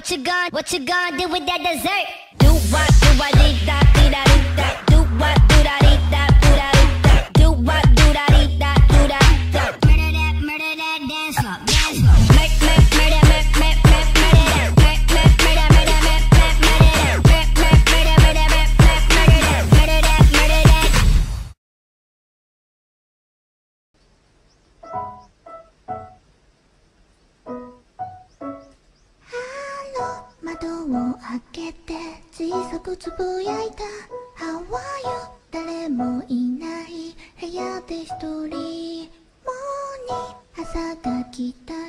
what you gonna do with that dessert? Do what, dee da dee da dee da. Do what, do da dee da do da dee da. Do what, do da dee da do da da. Murder that dance floor, dance floor. Make murder that, make murder that, make murder that, murder that, murder that. 窓を開けて小さくつぶやいた How are you? 誰もいない部屋で一人もに朝が来た